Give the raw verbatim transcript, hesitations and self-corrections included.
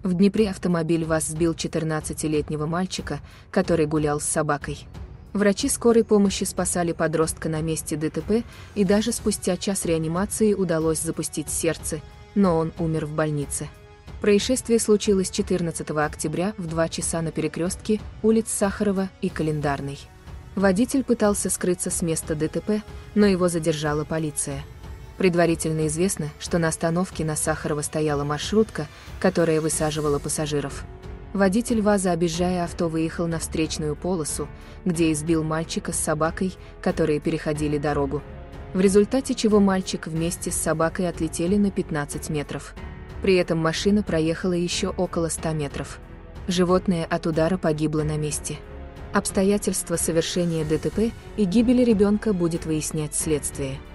В Днепре автомобиль ВАЗ сбил четырнадцатилетнего мальчика, который гулял с собакой. Врачи скорой помощи спасали подростка на месте ДТП, и даже спустя час реанимации удалось запустить сердце, но он умер в больнице. Происшествие случилось четырнадцатого октября в два часа на перекрестке улиц Сахарова и Календарной. Водитель пытался скрыться с места ДТП, но его задержала полиция. Предварительно известно, что на остановке на Сахарова стояла маршрутка, которая высаживала пассажиров. Водитель ВАЗа, объезжая авто, выехал на встречную полосу, где избил мальчика с собакой, которые переходили дорогу. В результате чего мальчик вместе с собакой отлетели на пятнадцать метров. При этом машина проехала еще около ста метров. Животное от удара погибло на месте. Обстоятельства совершения ДТП и гибели ребенка будет выяснять следствие.